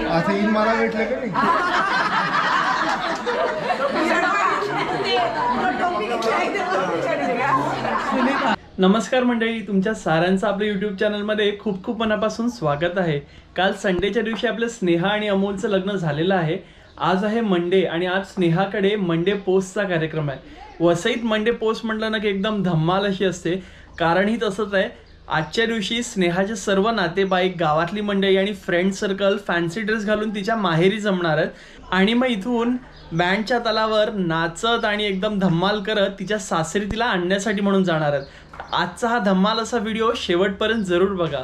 असं इन मला भेटलं का नाही. नमस्कार मंडळी, तुमच्या साऱ्यांचं आपल्या यूट्यूब चॅनलमध्ये खूप खूप मनापासून स्वागत आहे. काल संडेच्या दिवशी आपलं स्नेहा आणि अमोलचं लग्न झालेलं आहे. आज आहे मंडे आणि आज स्नेहाकडे मंडे पोस्टचा कार्यक्रम आहे. वसईत मंडे पोस्ट म्हटलं ना की एकदम धम्माल अशी असते. कारणही तसंच आहे. आजच्या दिवशी स्नेहाचे सर्व नातेवाईक, गावातली मंडळी आणि फ्रेंड सर्कल फॅन्सी ड्रेस घालून तिच्या माहेरी जमणार आहेत आणि मग इथून बँडच्या तालावर नाचत आणि एकदम धम्माल करत तिच्या सासरी तिला आणण्यासाठी म्हणून जाणार आहेत. आजचा हा धम्माल असा व्हिडिओ शेवटपर्यंत जरूर बघा.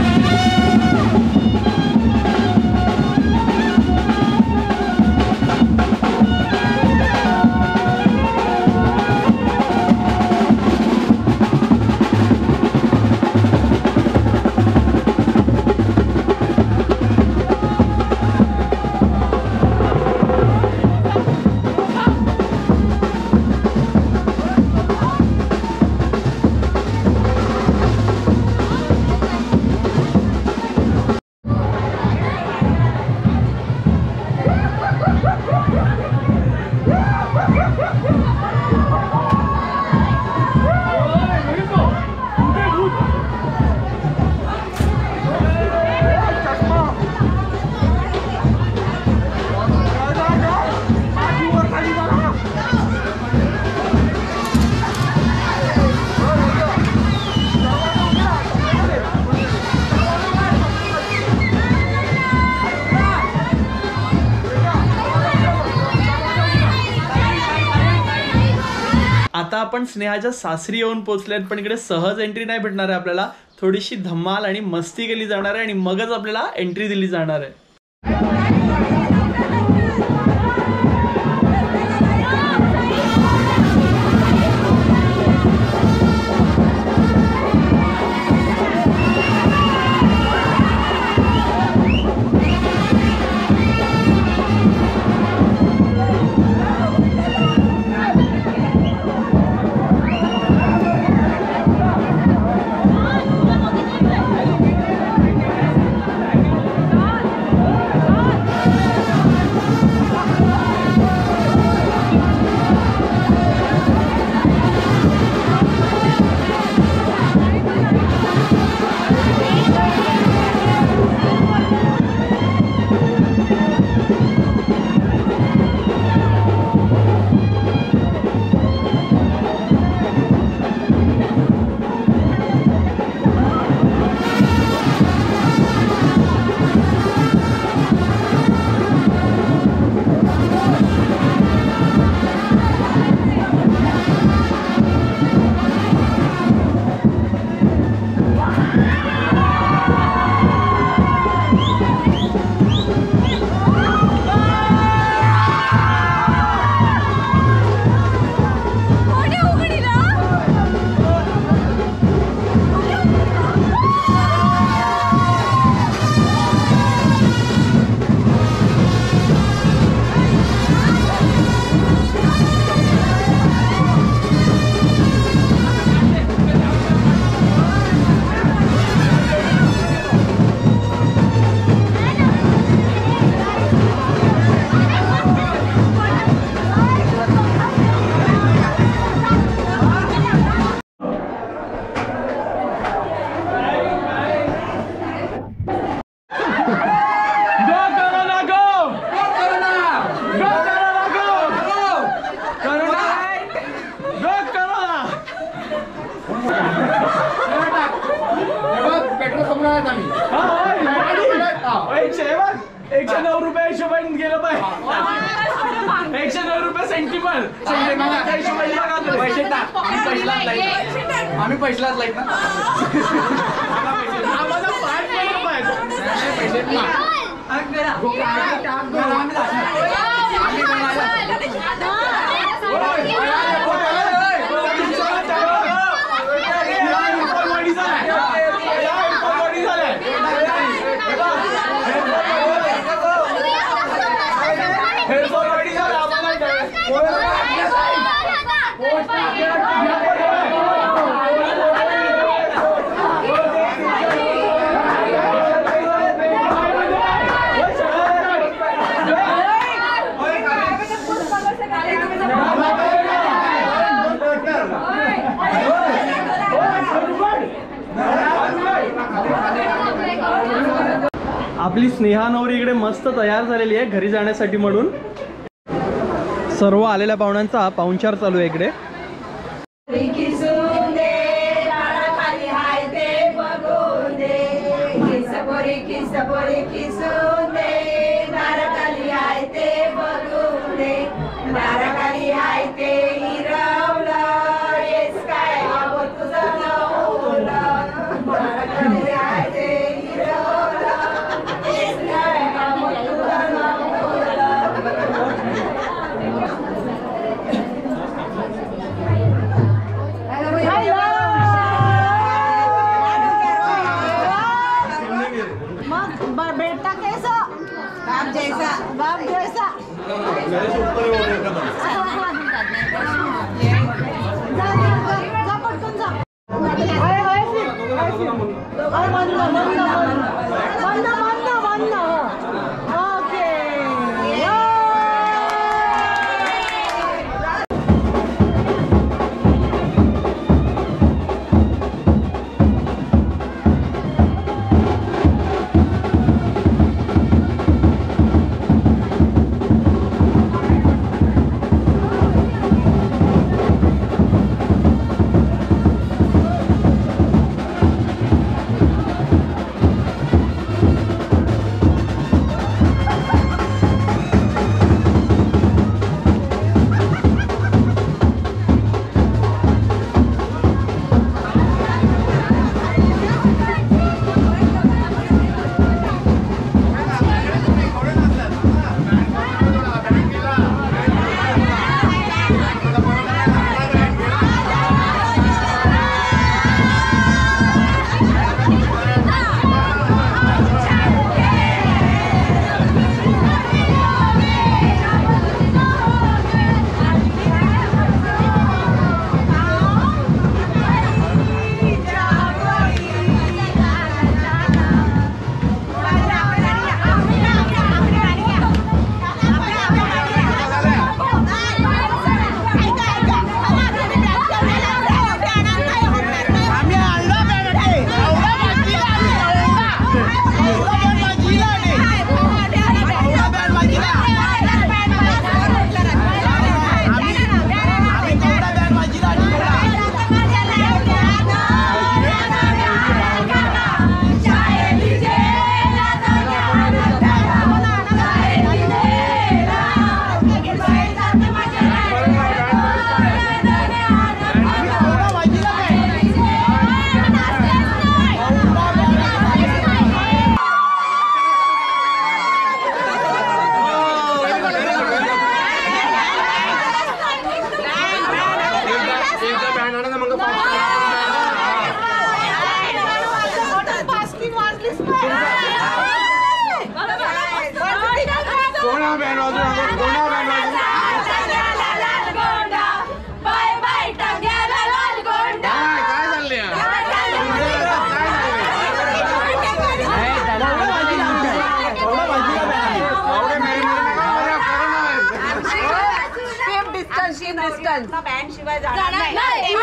आता आपण स्नेहाच्या सासरी येऊन पोहोचलेत, पण इकडे सहज एंट्री नाही भेटणार आहे आपल्याला. थोडीशी धम्माल आणि मस्ती केली जाणार आहे आणि मगच आपल्याला एंट्री दिली जाणार आहे. ₹109 हिशोबाने गेलं पाहिजे. ₹109 सेंटिमल पैसे टाक. आम्ही पैशालाच लाईत ना. आम्हाला आपली स्नेहा नवरी इकडे मस्त तयार झालेली आहे घरी जाण्यासाठी म्हणून. सर्व आलेल्या पाहुण्यांचा पाहुणचार चालू आहे इकडे. बेटा कैसा बाप जैसा बँड शिवाय जाणार नाही.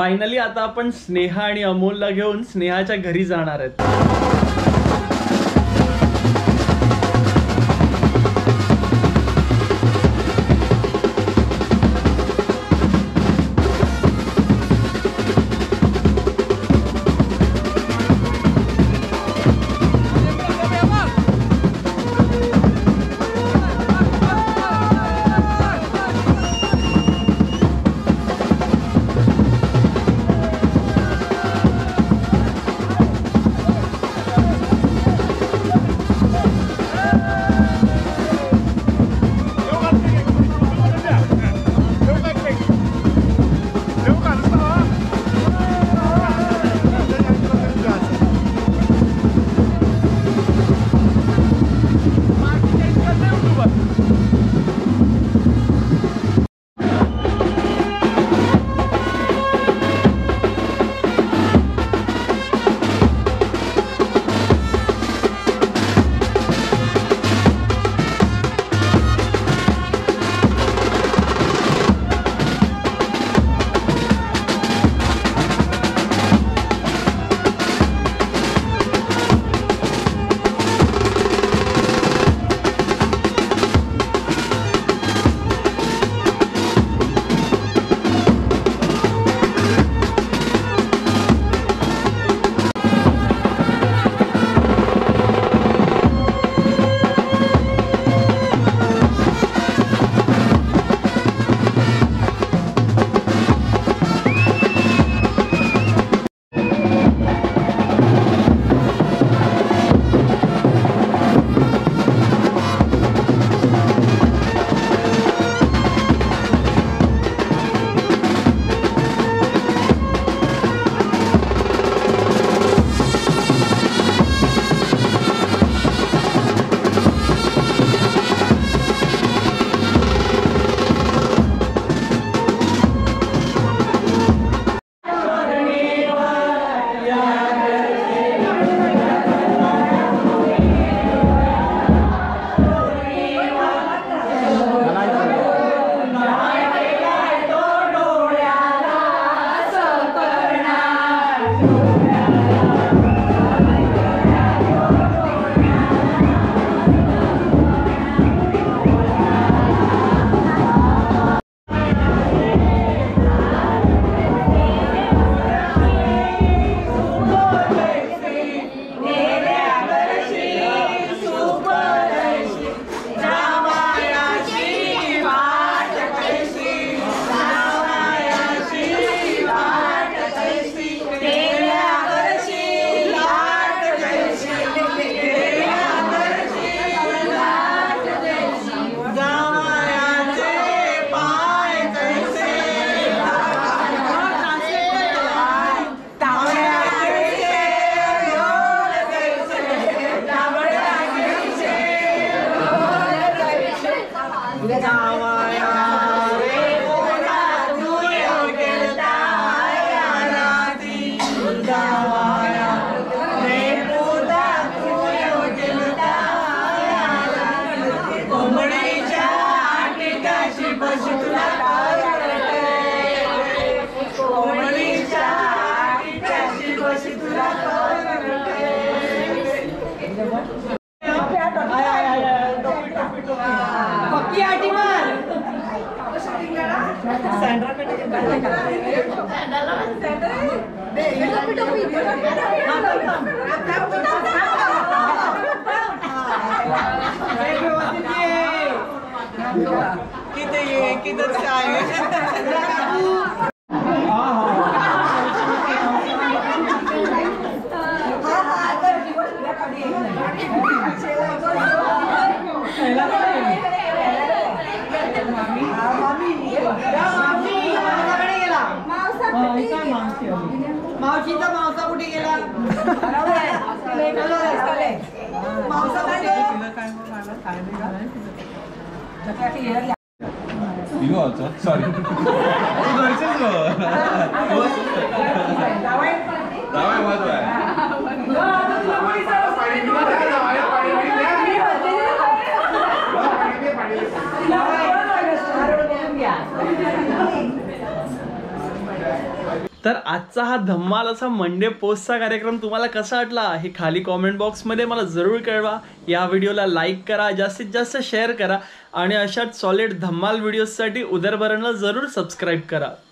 फायनली आता आपण स्नेहा आणि अमोलला घेऊन स्नेहाच्या घरी जाणार आहेत. मावशीचा मावसा कुठे गेला? सॉरी तर आजचा हा धम्माल असा मंडे पोस्टचा कार्यक्रम तुम्हाला कसा वाटला हे खाली कॉमेंट बॉक्समध्ये मला जरूर कळवा. या व्हिडिओला लाईक करा, जास्तीत जास्त शेअर करा आणि अशाच सॉलिड धम्माल व्हिडिओजसाठी उदरभरणला जरूर सबस्क्राईब करा.